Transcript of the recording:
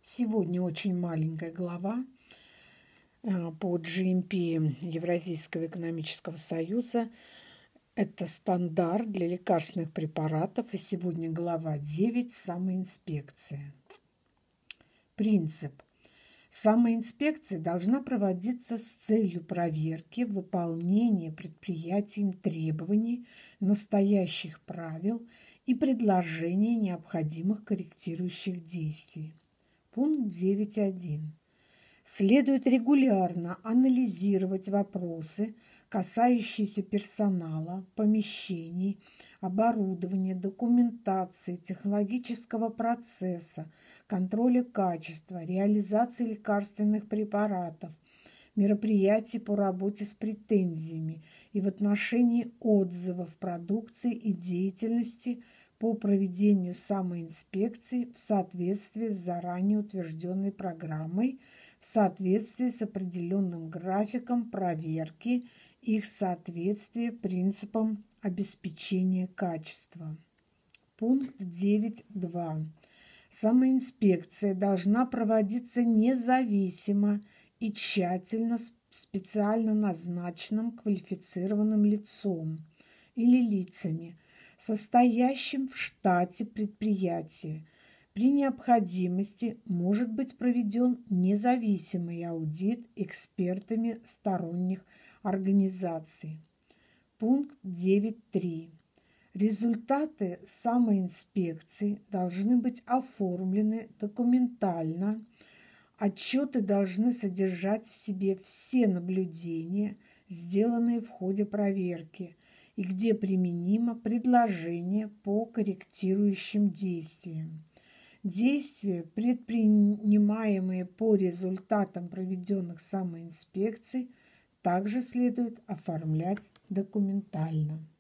Сегодня очень маленькая глава по GMP Евразийского экономического союза. Это стандарт для лекарственных препаратов. И сегодня глава 9 «Самоинспекция». Принцип. Самоинспекция должна проводиться с целью проверки выполнения предприятием требований, настоящих правил и предложения необходимых корректирующих действий. Пункт 9.1. Следует регулярно анализировать вопросы, касающиеся персонала, помещений, оборудования, документации, технологического процесса, контроля качества, реализации лекарственных препаратов, мероприятий по работе с претензиями и в отношении отзывов продукции и деятельности по проведению самоинспекции в соответствии с заранее утвержденной программой, в соответствии с определенным графиком проверки их соответствия принципам обеспечения качества. Пункт 9.2. Самоинспекция должна проводиться независимо и тщательно специально назначенным квалифицированным лицом или лицами, состоящим в штате предприятия. При необходимости может быть проведен независимый аудит экспертами сторонних организаций. Пункт 9.3. Результаты самоинспекции должны быть оформлены документально. Отчеты должны содержать в себе все наблюдения, сделанные в ходе проверки, и где применимо предложение по корректирующим действиям. Действия, предпринимаемые по результатам проведенных самоинспекций, также следует оформлять документально.